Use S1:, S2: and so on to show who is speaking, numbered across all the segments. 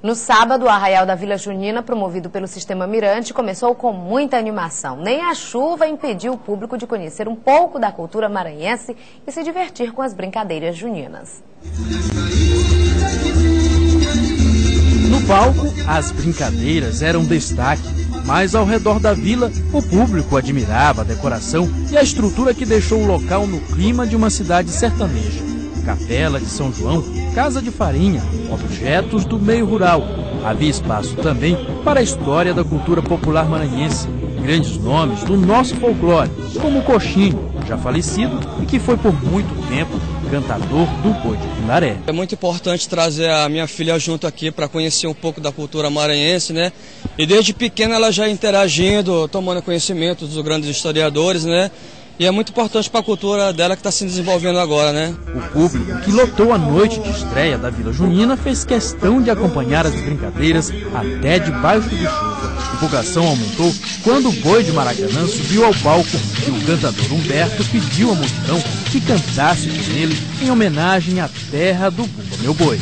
S1: No sábado, o Arraial da Vila Junina, promovido pelo Sistema Mirante, começou com muita animação. Nem a chuva impediu o público de conhecer um pouco da cultura maranhense e se divertir com as brincadeiras juninas.
S2: No palco, as brincadeiras eram destaque, mas ao redor da vila, o público admirava a decoração e a estrutura que deixou o local no clima de uma cidade sertaneja. Capela de São João, casa de farinha, objetos do meio rural. Havia espaço também para a história da cultura popular maranhense. Grandes nomes do nosso folclore, como o Coxinho, já falecido e que foi por muito tempo cantador do Boi de Pindaré.
S3: É muito importante trazer a minha filha junto aqui para conhecer um pouco da cultura maranhense, né? E desde pequena ela já interagindo, tomando conhecimento dos grandes historiadores, né? E é muito importante para a cultura dela que está se desenvolvendo agora, né?
S2: O público que lotou a noite de estreia da Vila Junina fez questão de acompanhar as brincadeiras até debaixo de chuva. A empolgação aumentou quando o Boi de Maracanã subiu ao palco e o cantador Humberto pediu à multidão que cantasse com ele em homenagem à terra do Bumba Meu Boi.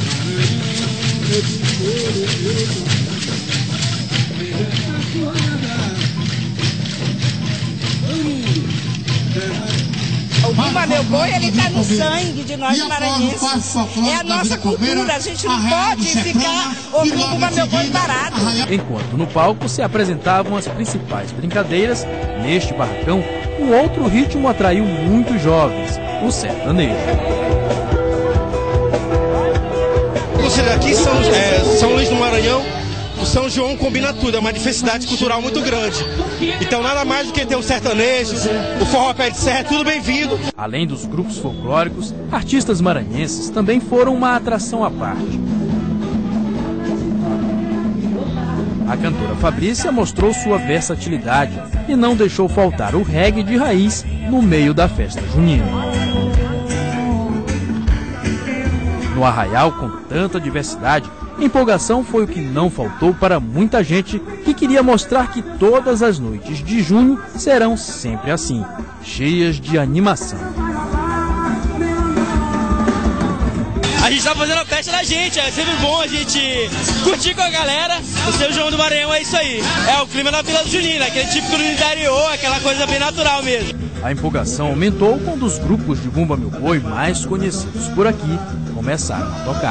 S4: O Bumba Meu Boi, ele está no sangue de nós maranhenses. É a nossa cultura, a gente não pode ficar ouvindo o Bumba Meu Boi parado.
S2: Enquanto no palco se apresentavam as principais brincadeiras, neste barracão, um outro ritmo atraiu muitos jovens, o sertanejo.
S5: Aqui São Luís do Maranhão, o São João combina tudo, é uma diversidade cultural muito grande. Então nada mais do que ter o sertanejo, o forró pé de serra, tudo bem-vindo.
S2: Além dos grupos folclóricos, artistas maranhenses também foram uma atração à parte. A cantora Fabrícia mostrou sua versatilidade e não deixou faltar o reggae de raiz no meio da festa junina. No Arraial, com tanta diversidade, empolgação foi o que não faltou para muita gente que queria mostrar que todas as noites de junho serão sempre assim, cheias de animação.
S6: A gente tá fazendo a festa da gente, é sempre bom a gente curtir com a galera. O São João do Maranhão é isso aí, é o clima da Vila Junina, aquele típico do interior, aquela coisa bem natural mesmo.
S2: A empolgação aumentou quando os grupos de Bumba Meu Boi mais conhecidos por aqui começaram a tocar.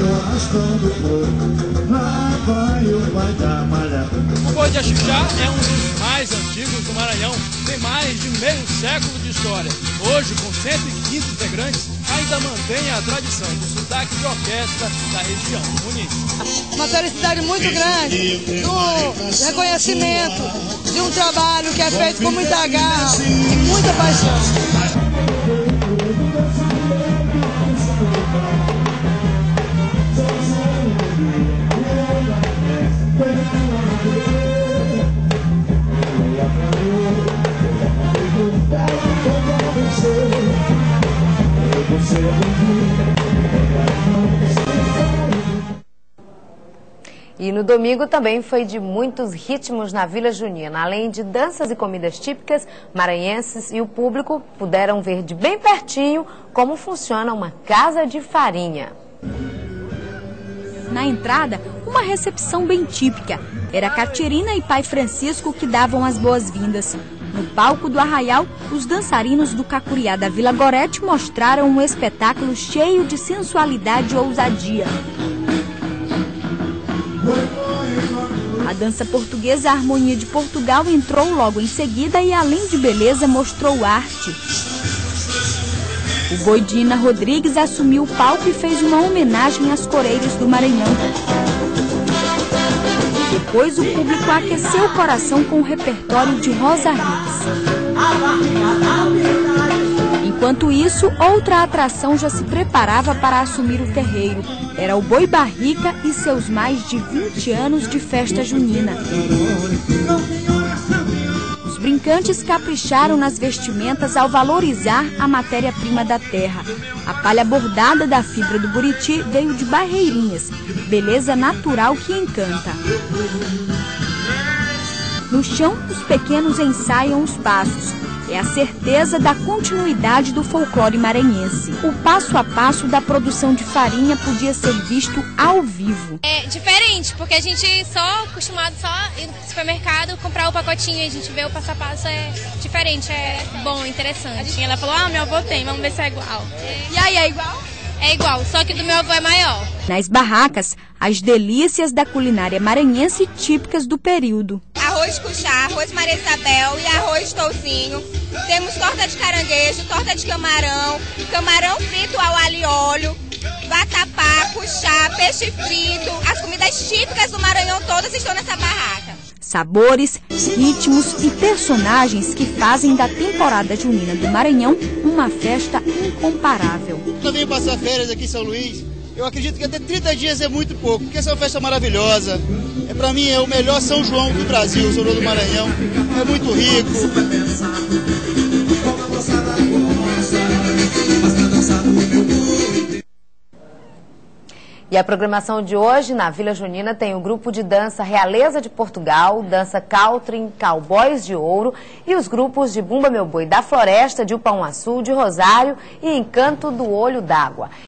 S7: O Boi de Axixá é um dos mais antigos do Maranhão, tem mais de meio século de história. Hoje, com 115 integrantes, ainda mantém a tradição do sotaque de orquestra da região do município.
S4: Uma felicidade muito grande do reconhecimento de um trabalho que é feito com muita garra e muita paixão.
S1: E no domingo também foi de muitos ritmos na Vila Junina. Além de danças e comidas típicas maranhenses, e o público puderam ver de bem pertinho como funciona uma casa de farinha.
S8: Na entrada, uma recepção bem típica. Era Caterina e pai Francisco que davam as boas-vindas. No palco do Arraial, os dançarinos do Cacuriá da Vila Gorete mostraram um espetáculo cheio de sensualidade e ousadia. A dança portuguesa A Harmonia de Portugal entrou logo em seguida e, além de beleza, mostrou arte. O Boi de Ina Rodrigues assumiu o palco e fez uma homenagem às coreiras do Maranhão. Depois, o público aqueceu o coração com o repertório de Rosa Hits. Enquanto isso, outra atração já se preparava para assumir o terreiro. Era o Boi Barrica e seus mais de 20 anos de festa junina. Os brincantes capricharam nas vestimentas ao valorizar a matéria-prima da terra. A palha bordada da fibra do buriti veio de Barreirinhas, beleza natural que encanta. No chão, os pequenos ensaiam os passos. é a certeza da continuidade do folclore maranhense. O passo a passo da produção de farinha podia ser visto ao vivo.
S9: É diferente, porque a gente só acostumado ir no supermercado, comprar o pacotinho e a gente vê o passo a passo, é diferente, é bom, interessante. Ela falou, meu avô tem, vamos ver se é igual. E aí, é igual? É igual, só que do meu avô é maior.
S8: Nas barracas, as delícias da culinária maranhense típicas do período.
S10: Arroz cuchá, arroz Maria Isabel e arroz toucinho. Temos torta de caranguejo, torta de camarão, camarão frito ao alho e óleo, vatapá, cuchá, peixe frito. As comidas típicas do Maranhão todas estão nessa barraca.
S8: Sabores, ritmos e personagens que fazem da temporada junina do Maranhão uma festa incomparável.
S11: Eu venho passar férias aqui em São Luís. Eu acredito que até 30 dias é muito pouco, porque essa é uma festa maravilhosa. Para mim é o melhor São João do Brasil, o São João do Maranhão. É muito rico.
S1: E a programação de hoje na Vila Junina tem o grupo de dança Realeza de Portugal, dança Caltrim, Cowboys de Ouro e os grupos de Bumba Meu Boi da Floresta, de Upauaçu, de Rosário e Encanto do Olho d'Água.